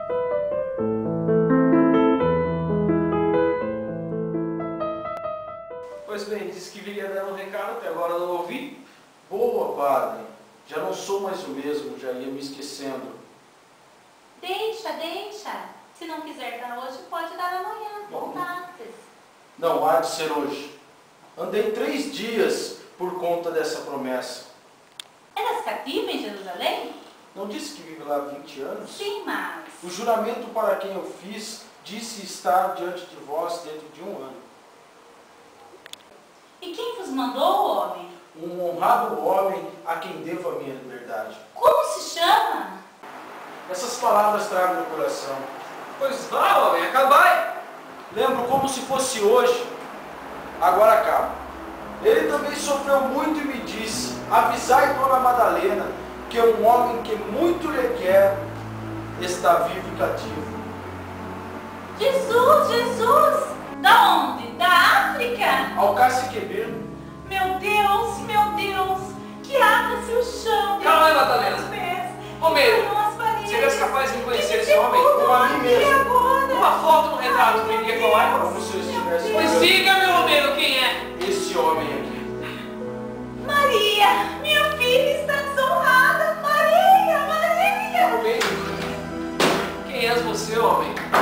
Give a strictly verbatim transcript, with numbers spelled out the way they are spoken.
Pois bem, disse que viria dar um recado, até agora não ouvi. Boa, padre. Já não sou mais o mesmo, já ia me esquecendo. Deixa, deixa. Se não quiser dar hoje, pode dar amanhã. Bom, Contatos. não há de ser hoje. Andei três dias por conta dessa promessa. Eras cativa em Jerusalém? Não disse que vive lá há vinte anos? Sim, mas... O juramento para quem eu fiz disse estar diante de vós dentro de um ano. E quem vos mandou, homem? Um honrado homem a quem devo a minha liberdade. Como se chama? Essas palavras tragam no coração. Pois vá, homem, acabai! Lembro como se fosse hoje. Agora acabo. Ele também sofreu muito e me disse: avisai Dona Madalena que um homem que muito lhe quer está vivo e cativo. Jesus, Jesus! Da onde? Da África? Alcácer Queber. Meu Deus, meu Deus! Que abra-se o chão! Calma aí, Madalena. Os pés! Romero, Caiam as paredes. serias capaz de conhecer Que esse homem? sepultam Como a mim aqui mesmo. agora? Uma foto, um retrato, me diga qual é? Como se eu estivesse Pois olhando diga, meu Romero, quem é? esse homem aqui. Maria! Minha filha está desonrada! Maria! Maria! Romero, quem és você, homem?